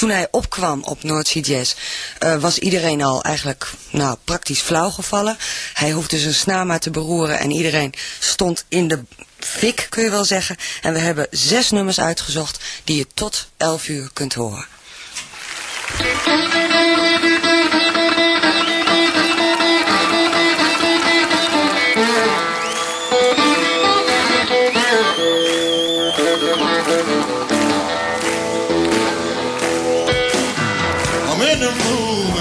toen hij opkwam op Noordzee Jazz, was iedereen al eigenlijk praktisch flauw gevallen. Hij hoefde zijn snaar maar te beroeren en iedereen stond in de fik, kun je wel zeggen. En we hebben 6 nummers uitgezocht die je tot 11 uur kunt horen. In the mood,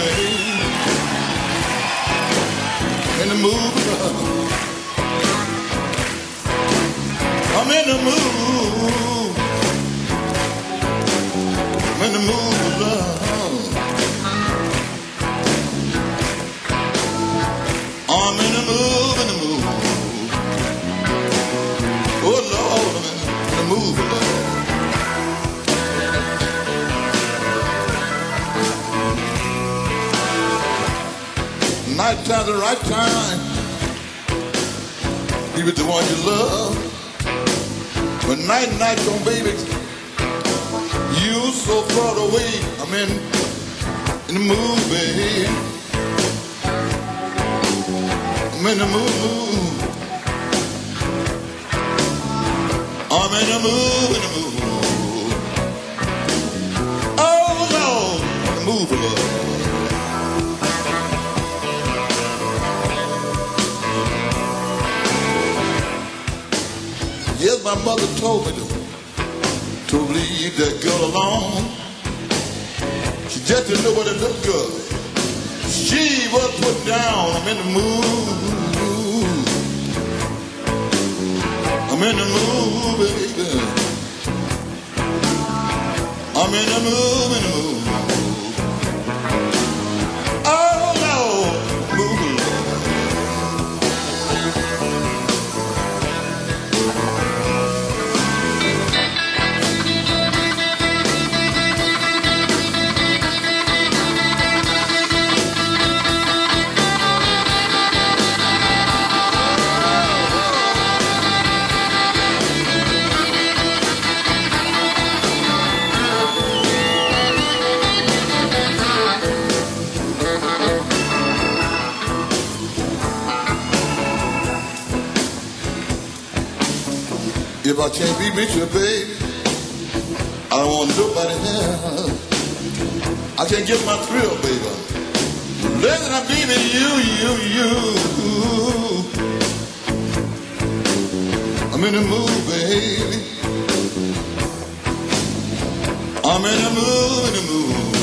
in the mood, I'm in the mood, I'm in the mood for love. I'm in the mood, in the mood. Oh Lord, I'm in the mood for love. Night time's the right time. Be with the one you love. But night come, baby. You so far away. I'm in the mood, baby. I'm in the mood. I'm in the mood, in the mood. Oh Lord, in the mood for love. Yes, my mother told me to leave that girl alone. She just didn't know what it looked good. She was put down. I'm in the mood. I'm in the mood, baby. I'm in the mood, in the mood. Oh, Lord, mood. If I can't be with you, baby, I don't want nobody else. I can't get my thrill, baby. Less than I be with you. I'm in the mood, baby. I'm in the mood, in the mood.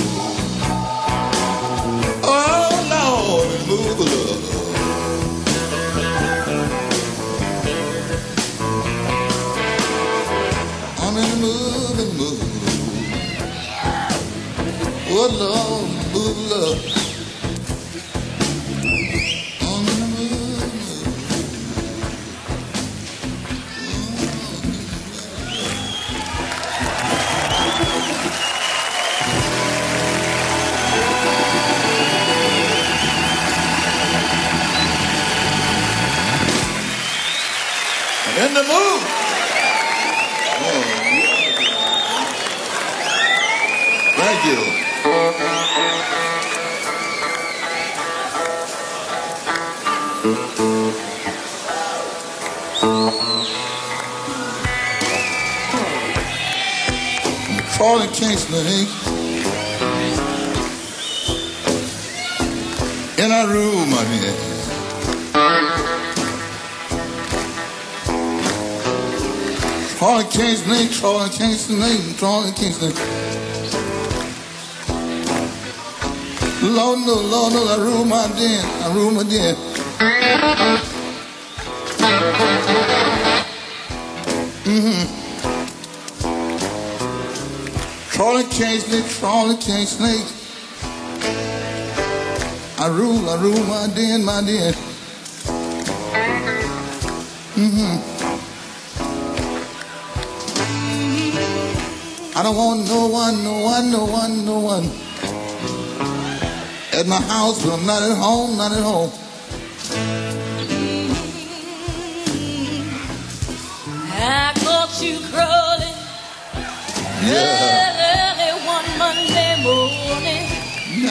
Oh, Lord, in the mood for love. I'm in the mood, in the mood. Oh Lord, mood of love. I'm in the mood. I'm in the mood. Thank you. Charlie Kingston in our room, I mean. Charlie Kingston, Charlie Kingston. Lord no, I rule my den. Charlie Kingston. I rule my den. I don't want no one. At my house, but I'm not at home. I caught you crawling early one Monday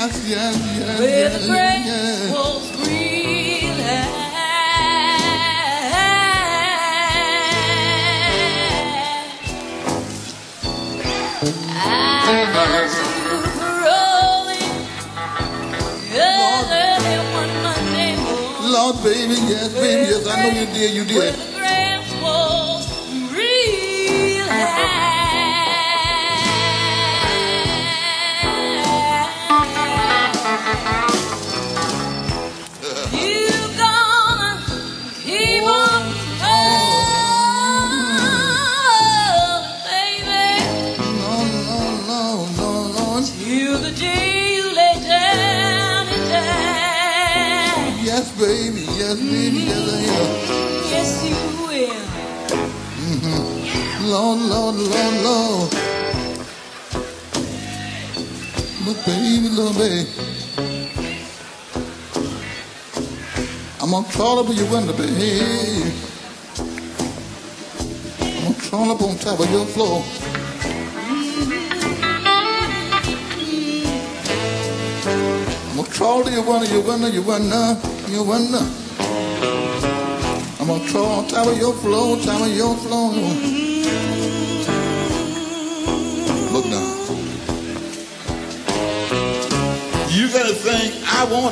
Yes, yes, yes, where yes, the grass yes. was green high. I was rolling early one Monday morning. Lord, baby, yes, I know you did, you Where did. the grass was real high. You gonna keep on holding, baby, No. till the day you lay down and die. Yes, baby, yes, yes, I am. Yes, you will. Lord. Little baby. I'm gonna crawl up in your window, baby. I'm gonna crawl up on top of your floor. I'm gonna crawl to your window. I'm gonna crawl on top of your floor. Look now. You gotta think, I want.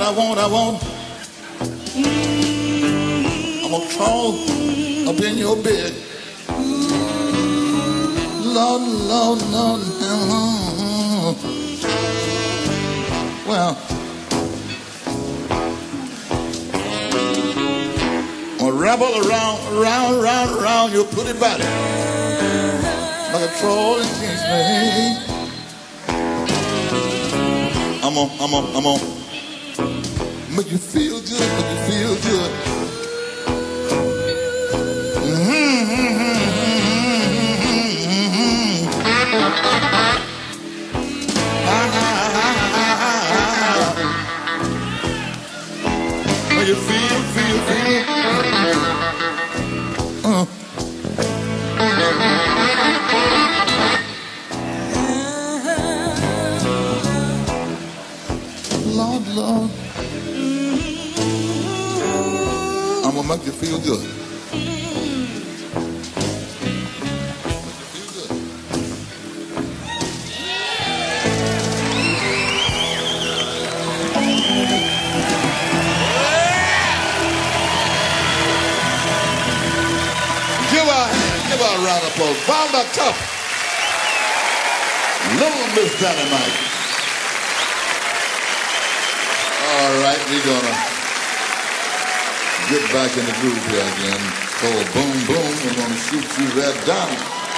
I'm gonna crawl up in your bed. Lord. Well, I'll wrabble around your pretty body like a troll in Kingston. I'm on. Make you feel good. Make you feel. Lord. I'm gonna make you feel good. Give her a round of applause. Vonda Tough. Little Miss Dynamite. All right, we're gonna get back in the groove here again. So boom, we're gonna shoot you right down.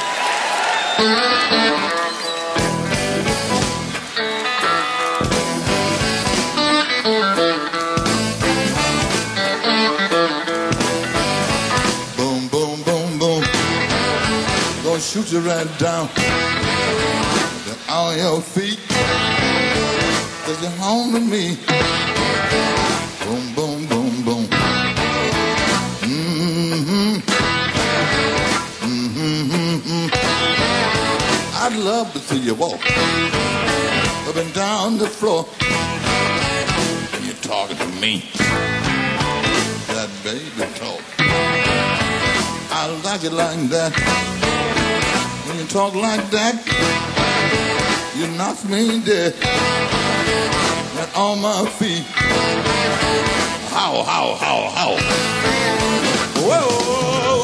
Boom. Gonna shoot you right down. Then on your feet. 'Cause you're home with me. Boom. I'd love to see you walk up and down the floor. And you're talking to me. That baby talk. I like it like that. When you talk like that, you knock me dead. And on my feet. How? Whoa.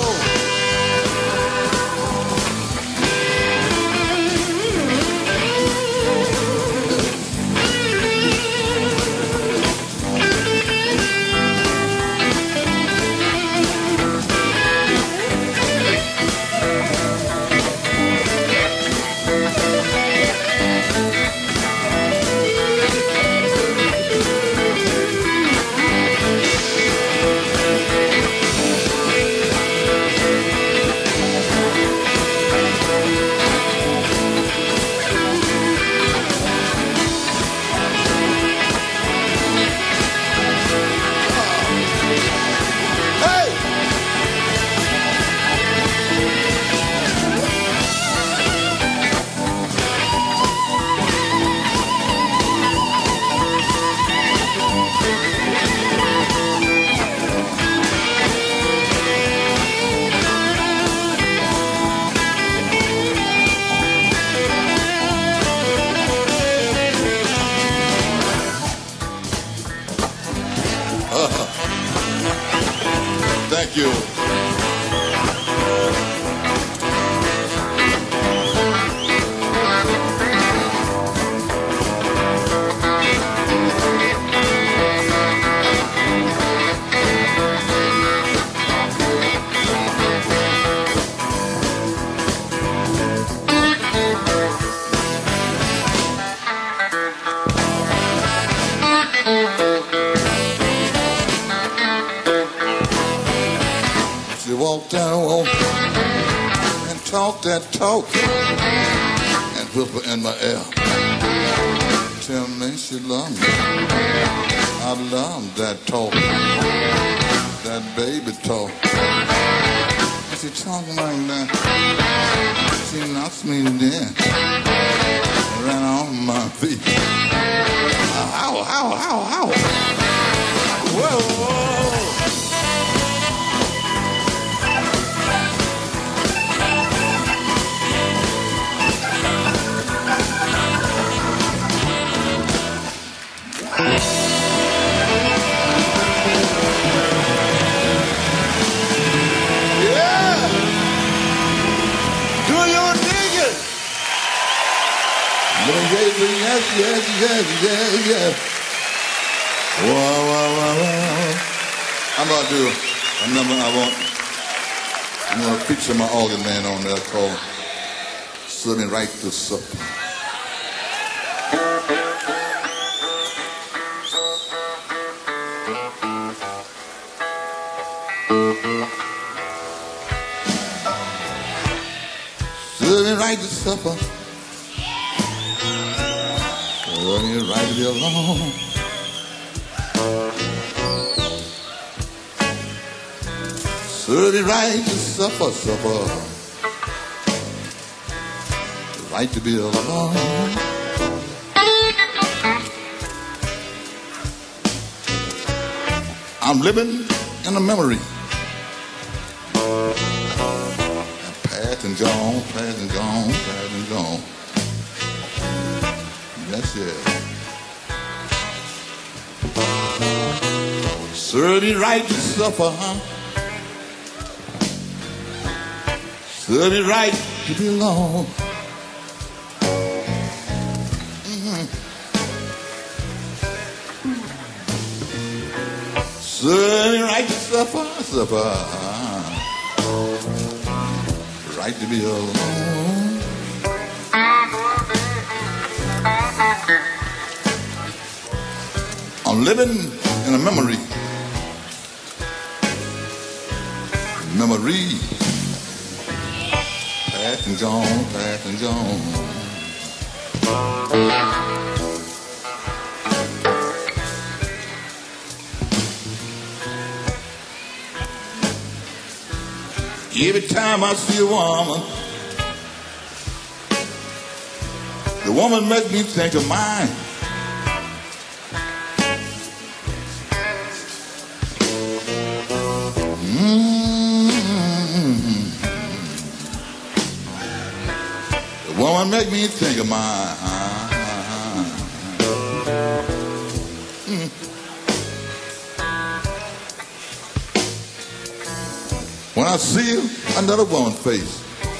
that walk and talk that talk and whisper in my ear. Tell me she love me. I love that talk, that baby talk. And she talking like that. She knocks me down, ran off my feet. Ow, ow, ow, ow. Whoa, whoa. Yes, yes, yes, yes, yes. Wow, wow, wow, wow. I'm about to do a number I'm going to feature my organ man on there called Serving Right to Supper. Serving right to supper. When you're right to be alone. Serve it right to supper, supper. The right to be alone. I'm living in a memory. Past and gone, past and gone, past and gone. That's it. Serve it right to supper, huh? Serve it right to be alone. Serve it right to supper, supper. Right to be alone. I'm living in a memory. Memory. Past and gone, past and gone. Every time I see a woman, the woman makes me think of mine. The woman makes me think of mine. When I see another woman's face,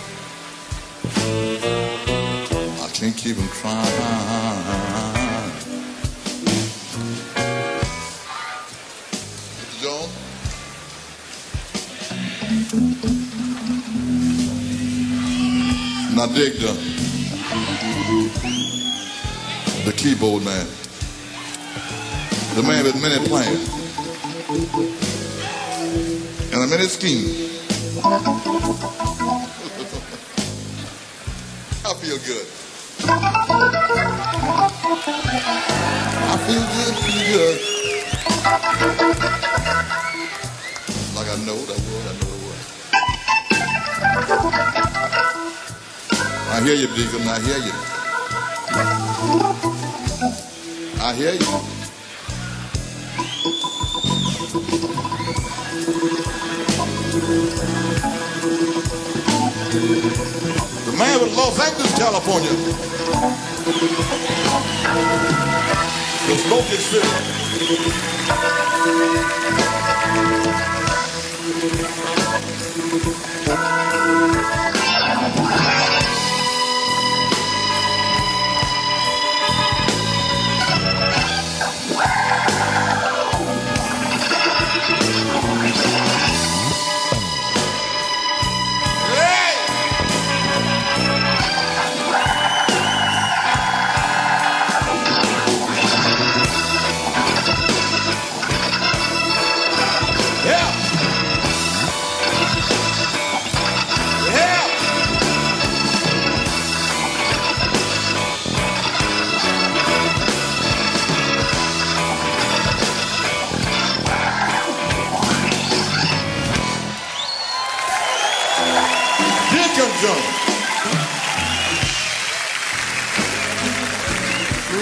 I can't keep them trying. Mr. Jones? And I dig the keyboard man, the man with many plans and a many schemes. I feel good. I feel good, feel good. Like I know that word, I know the word. I hear you, Deacon, I hear you. I hear you. The man with Los Angeles, California. The Smoky City.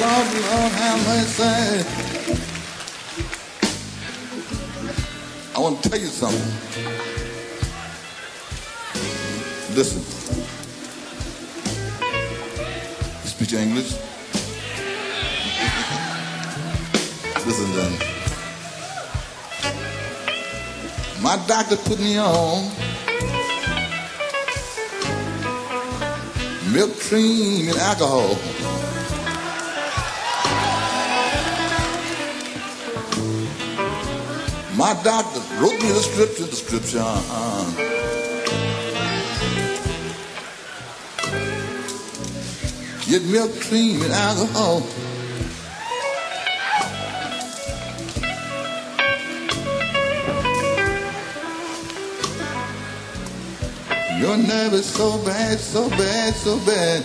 Lord, have mercy. I want to tell you something. Listen. You speak English? Listen then. My doctor put me on milk, cream, and alcohol. My doctor wrote me the scripture. Get milk, cream, and alcohol. Your nerve is so bad, so bad, so bad.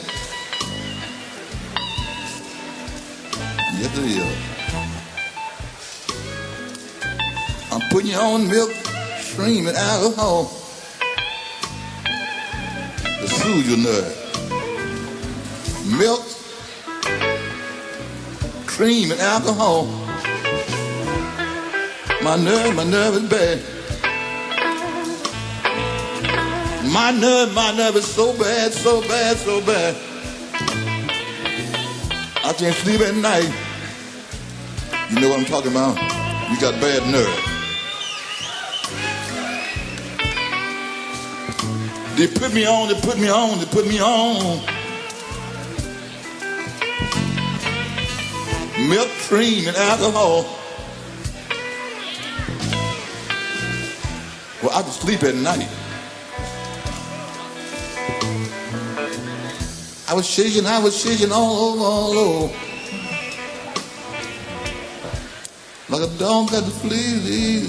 Yes, it is. I'm putting you on milk, cream, and alcohol to soothe your nerve. Milk, cream, and alcohol. My nerve is bad. My nerve is so bad, so bad, so bad. I can't sleep at night. You know what I'm talking about? You got bad nerve. They put me on. Milk, cream, and alcohol. Well, I can sleep at night. I was shaking all over. Like a dog got the fleas.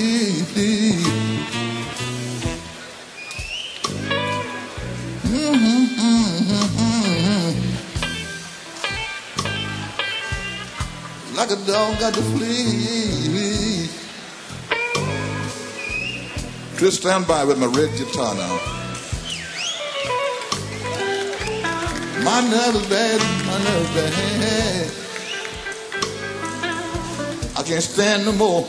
Like a dog got the fleas. Chris, stand by with my red guitar now. My nerve is bad. I can't stand no more.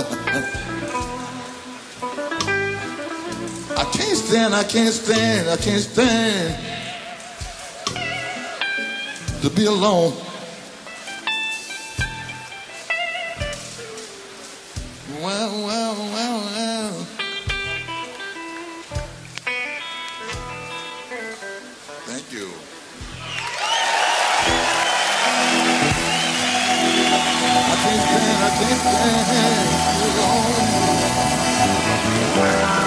I can't stand to be alone. Well. Thank you. I can't stand alone.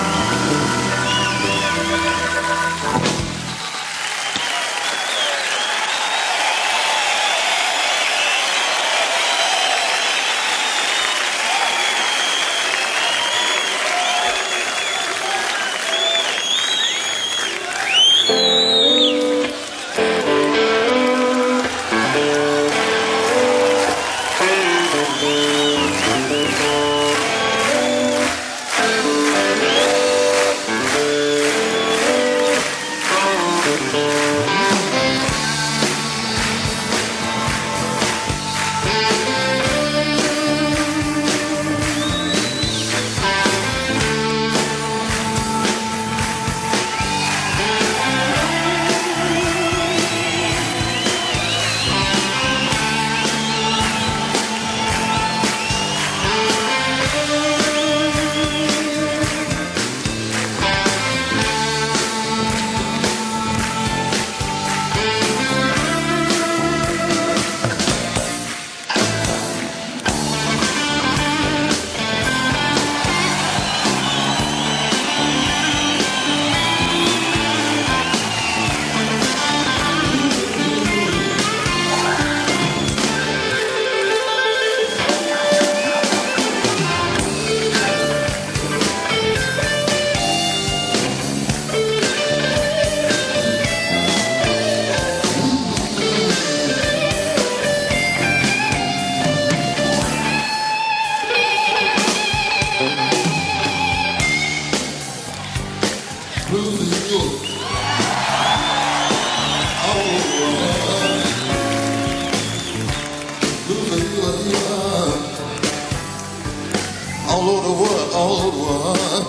all over the world, all over the world.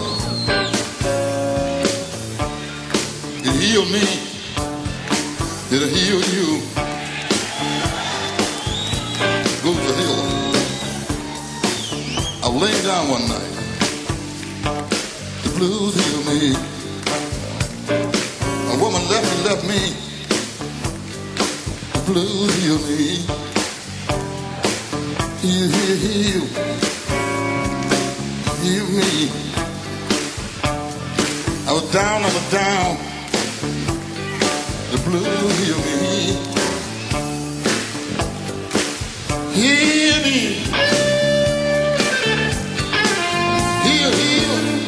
It healed me. It'll heal you. Go to heal. I was laying down one night. The blues healed me. A woman left me. The blues healed me. Heal me. I was down. The blues heal me. Heal me. Heal. Heal me.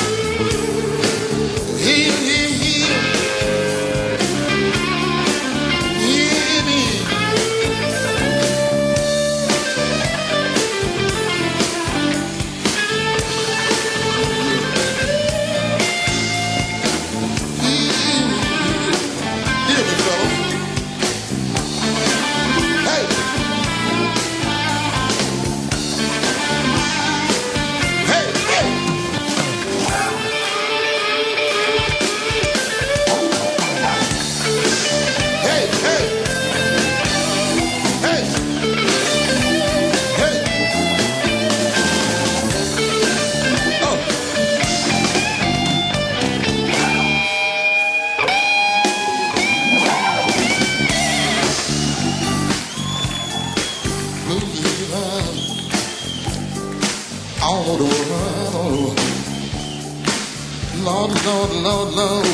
Lord.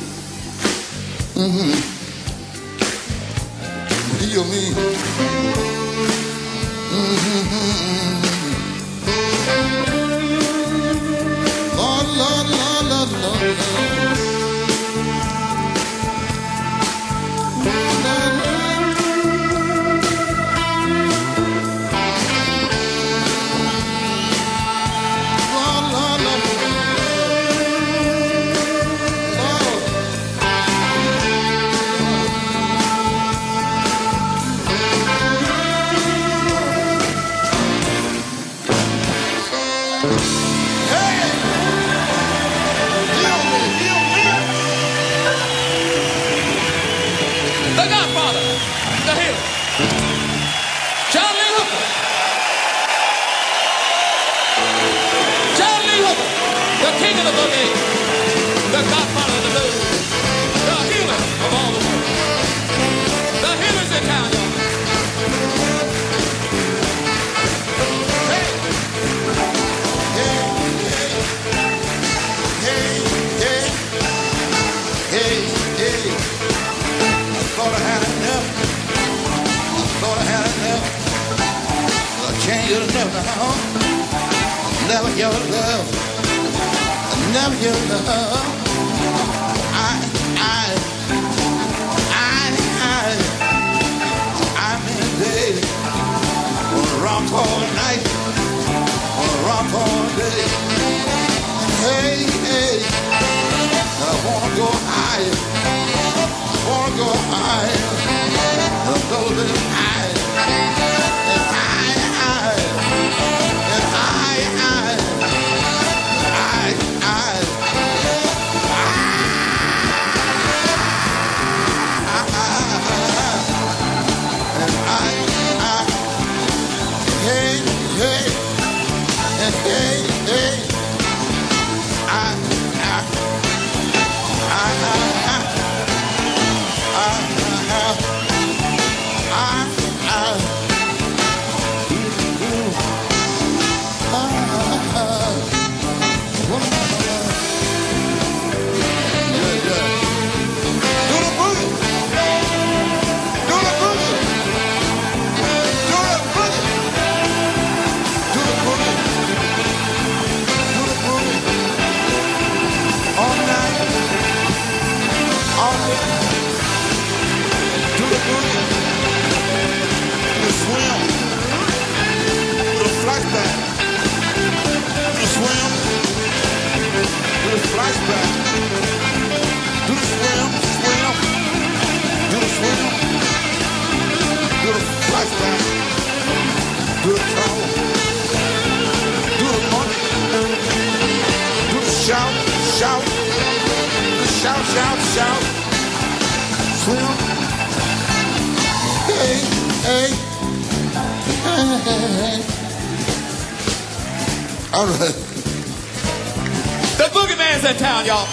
Heal me. Lord. Never your love. I'm in bed. Wanna rock all night. Wanna rock all day. Hey, I wanna go higher. Wanna go higher. A golden high. shout, shout, shout. Swim. Hey, hey, hey, hey, hey. All right. The boogeyman's in town, y'all.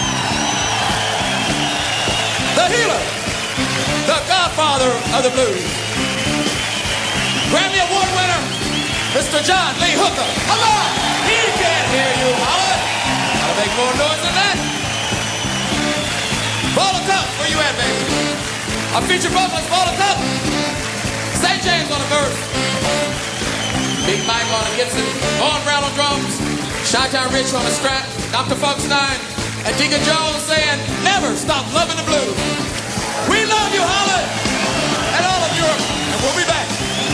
The healer. The godfather of the blues. Grammy Award winner, Mr. John Lee Hooker. Hello! He can't hear you, Howard. Gotta make more noise than that. Ball of Cup, where you at, baby? Our featured vocalist, Ball of Cup. St. James on the verse. Big Mike on the Gibson. Gordon Brown on drums. Chi-Town Rich on the strap. Dr. Funk's 9. And Deacon Jones saying, never stop loving the blues. We love you, Holland, and all of Europe, and we'll be back.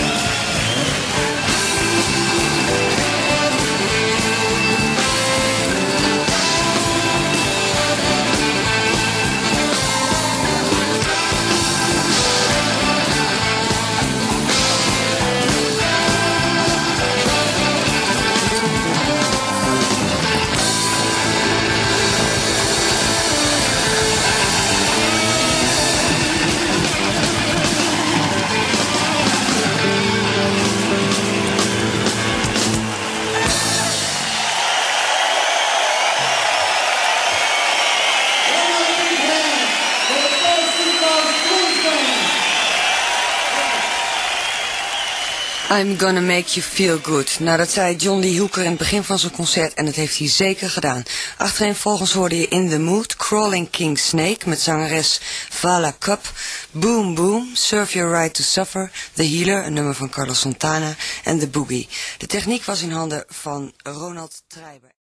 I'm gonna make you feel good. Nou, dat zei John Lee Hooker in het begin van zijn concert en dat heeft hij zeker gedaan. Achtereenvolgens hoorde je In the Mood, Crawling King Snake met zangeres Vala Cup, Boom Boom, Serve Your Right to Suffer, The Healer, een nummer van Carlos Santana en The Boogie. De techniek was in handen van Ronald Treiber.